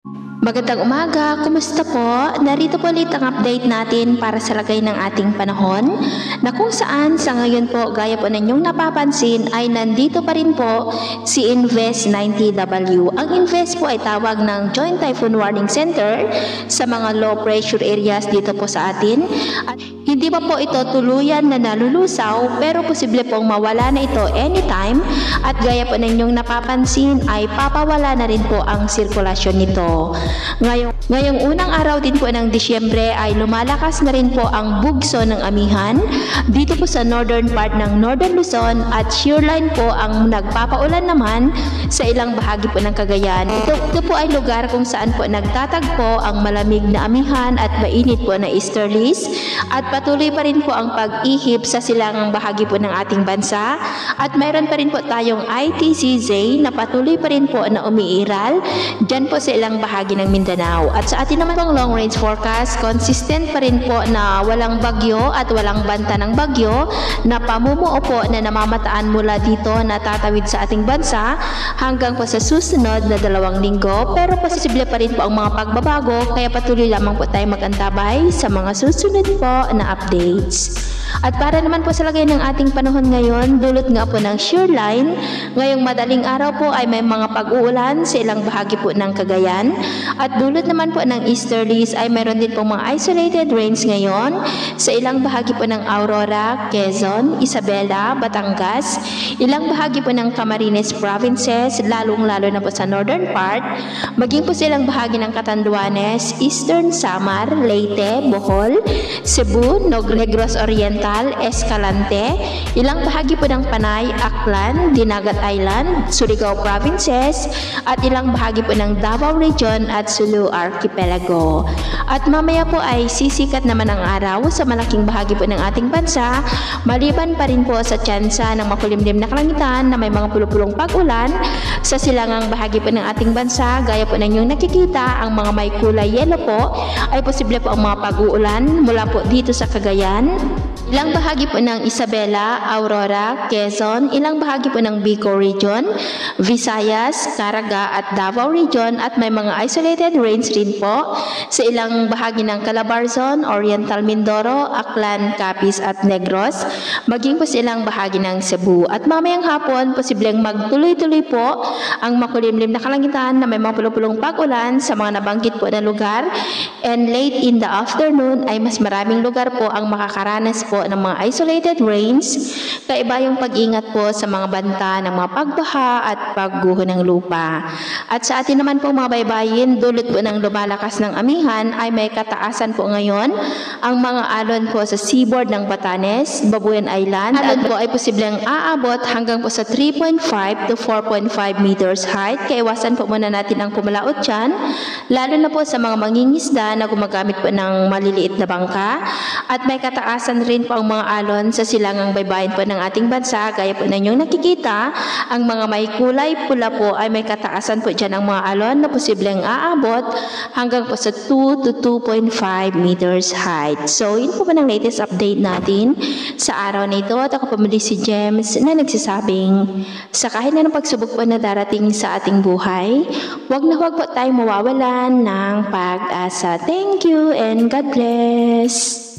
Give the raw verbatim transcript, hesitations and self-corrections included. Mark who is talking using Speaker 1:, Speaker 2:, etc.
Speaker 1: Magandang umaga, kumusta po? Narito po ulit ang update natin para sa lagay ng ating panahon na kung saan sa ngayon po gaya po ninyong napapansin ay nandito pa rin po si Invest ninety W. Ang Invest po ay tawag ng Joint Typhoon Warning Center sa mga low pressure areas dito po sa atin. At hindi pa po ito tuluyan na nalulusaw pero posible pong mawala na ito anytime at gaya po ninyong napapansin ay papawala na rin po ang sirkulasyon nito. Ngayong, ngayong unang araw din po ng Disyembre ay lumalakas na rin po ang bugso ng amihan dito po sa northern part ng Northern Luzon at shearline po ang nagpapaulan naman sa ilang bahagi po ng Cagayan. Ito, ito po ay lugar kung saan po nagtatagpo ang malamig na amihan at mainit po na easterlies at patuloy pa rin po ang pag-ihip sa silangang bahagi po ng ating bansa at mayroon pa rin po tayong I T C Z na patuloy pa rin po na umiiral dyan po sa ilang bahagi ng Mindanao. At sa atin naman pong long range forecast, consistent pa rin po na walang bagyo at walang banta ng bagyo na pamumuo po na namamataan mula dito na tatawid sa ating bansa hanggang po sa susunod na dalawang linggo, pero posible pa rin po ang mga pagbabago kaya patuloy lamang po tayo mag-antabay sa mga susunod po na updates. At para naman po sa lagay ng ating panahon ngayon, dulot nga po ng shearline, ngayong madaling araw po ay may mga pag-uulan sa ilang bahagi po ng Cagayan at dulot naman po ng easterlies ay mayroon din po mga isolated rains ngayon sa ilang bahagi po ng Aurora, Quezon, Isabela, Batangas, ilang bahagi po ng Camarines provinces, lalong-lalo na po sa northern part, maging po sa ilang bahagi ng Catanduanes, Eastern Samar, Leyte, Bohol, Cebu, Negros Oriental, Escalante, ilang bahagi po ng Panay, Aklan, Dinagat Island, Surigao provinces, at ilang bahagi po ng Davao Region at Sulu Archipelago. At mamaya po ay sisikat naman ang araw sa malaking bahagi po ng ating bansa, maliban pa rin po sa tsansa ng makulimlim na kalangitan na may mga pulupulong pag-ulan sa silangang bahagi po ng ating bansa, gaya po ninyong nakikita, ang mga may kulay yellow po ay posible po ang mga pag-uulan mula po dito sa Cagayan, ilang bahagi po ng Isabela, Aurora, Quezon, ilang bahagi po ng Bicol Region, Visayas, Caraga at Davao Region at may mga isolated rains rin po sa ilang bahagi ng Calabarzon, Oriental Mindoro, Aklan, Capiz at Negros, maging po sa ilang bahagi ng Cebu. At mamayang hapon, posibleng magtuloy-tuloy po ang makulimlim na kalangitan na may mga pulupulong pag-ulan sa mga nabanggit po na lugar, and late in the afternoon ay mas maraming lugar po ang makakaranas po ng mga isolated rains, kaiba yung pag-ingat po sa mga banta ng mga pagbaha at pagguho ng lupa. At sa atin naman po mga baybayin, dulot po ng lumalakas ng amihan ay may kataasan po ngayon ang mga alon po sa seaboard ng Batanes, Babuyan Island, alon po ay posibleng aabot hanggang po sa three point five to four point five meters height, kaya iwasan po muna natin ang pumalaot dyan, lalo na po sa mga mangingisda na gumagamit po ng maliliit na bangka. At may kataasan rin po ang mga alon sa silangang baybayin po ng ating bansa, gaya po ninyong nakikita, ang mga may kulay pula po ay may kataasan po dyan ang mga alon na posibleng aabot hanggang po sa two to two point five meters height. So, yun po po ng latest update natin sa araw na ito. At ako po muli si James na nagsasabing sa kahit na ng pagsubok po na darating sa ating buhay, huwag na huwag po tayong mawawalan ng pag-asa. Thank you and God bless!